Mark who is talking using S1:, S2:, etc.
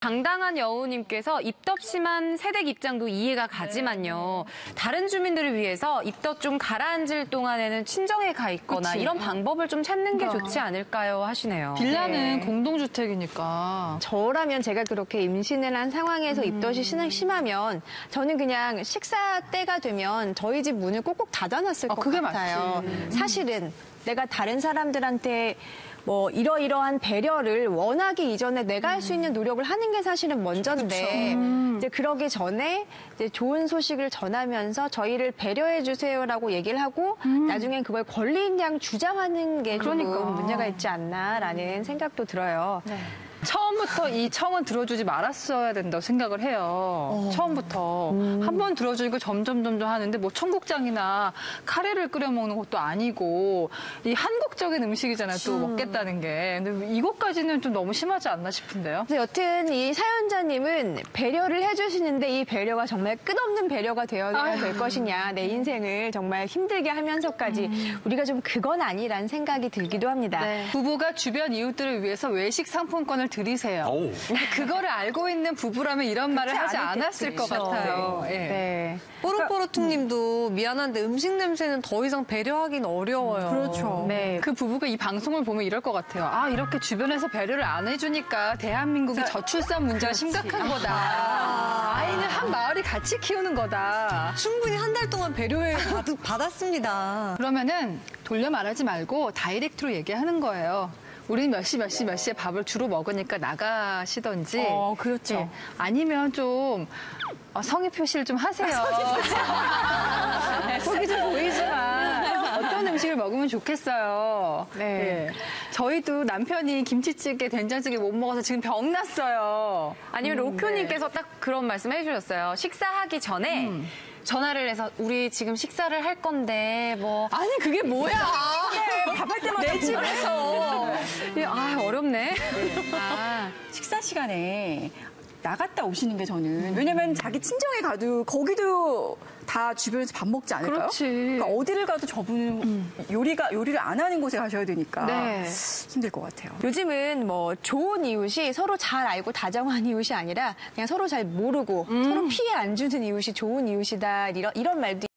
S1: 당당한 여우님께서 입덧 심한 새댁 입장도 이해가 가지만요. 다른 주민들을 위해서 입덧 좀 가라앉을 동안에는 친정에 가 있거나
S2: 그치.
S1: 이런 방법을 좀 찾는 게 좋지 않을까요 하시네요.
S2: 빌라는 공동주택이니까.
S3: 저라면 제가 그렇게 임신을 한 상황에서 입덧이 심하면 저는 그냥 식사 때가 되면 저희 집 문을 꼭꼭 닫아놨을 것
S2: 그게
S3: 같아요.
S2: 맞지.
S3: 사실은 내가 다른 사람들한테 뭐 이러이러한 배려를 원하기 이전에 내가 할 수 있는 노력을 하는 게 사실은 먼저인데 이제 그러기 전에 이제 좋은 소식을 전하면서 저희를 배려해 주세요라고 얘기를 하고 나중엔 그걸 권리인 양 주장하는 게 조금 문제가 있지 않나라는 생각도 들어요.
S2: 네. 처음부터 이 청은 들어주지 말았어야 된다고 생각을 해요. 처음부터. 한 번 들어주니까 점점 하는데 뭐 청국장이나 카레를 끓여 먹는 것도 아니고 이 한국적인 음식이잖아요. 또 먹겠다는 게. 근데 이것까지는 좀 너무 심하지 않나 싶은데요.
S3: 그래서 여튼 이 사연자님은 배려를 해주시는데 이 배려가 정말 끝없는 배려가 되어야 될 것이냐. 내 인생을 정말 힘들게 하면서까지 우리가 좀 그건 아니라는 생각이 들기도 합니다.
S1: 네.
S2: 부부가 주변 이웃들을 위해서 외식 상품권을 드리세요. 근데 그거를 알고 있는 부부라면 이런 말을 하지 않았을 것 같아요. 예.
S3: 네.
S4: 뽀로뽀로퉁님도 미안한데 음식 냄새는 더 이상 배려하긴 어려워요.
S2: 그렇죠.
S3: 네.
S2: 그 부부가 이 방송을 보면 이럴 것 같아요. 아, 이렇게 주변에서 배려를 안 해주니까 대한민국이 저출산 문제가 심각한 거다. 아이는 한 마을이 같이 키우는 거다.
S4: 충분히 한 달 동안 배려를 받았습니다.
S2: 그러면은 돌려 말하지 말고 다이렉트로 얘기하는 거예요. 우리는 몇 시에 밥을 주로 먹으니까 나가시던지.
S4: 그렇죠.
S2: 예. 아니면 좀 성의 표시를 좀 하세요. 속이 좀 보이지만 어떤 음식을 먹으면 좋겠어요.
S3: 네.
S2: 예. 저희도 남편이 김치찌개, 된장찌개 못 먹어서 지금 병 났어요.
S1: 아니면 로큐님께서 딱 그런 말씀 해주셨어요. 식사하기 전에 전화를 해서 우리 지금 식사를 할 건데 뭐
S2: 아니 그게 뭐야?
S1: 밥할 때마다 내 집에서 어렵네.
S5: 식사 시간에 나갔다 오시는 게 저는 왜냐면 자기 친정에 가도 거기도 다 주변에서 밥 먹지 않을까요?
S2: 그렇지.
S5: 그러니까 어디를 가도 저분은 요리를 안 하는 곳에 가셔야 되니까
S3: 네.
S5: 힘들 것 같아요.
S3: 요즘은 뭐 좋은 이웃이 서로 잘 알고 다정한 이웃이 아니라 그냥 서로 잘 모르고 서로 피해 안 주는 이웃이 좋은 이웃이다 이런 말도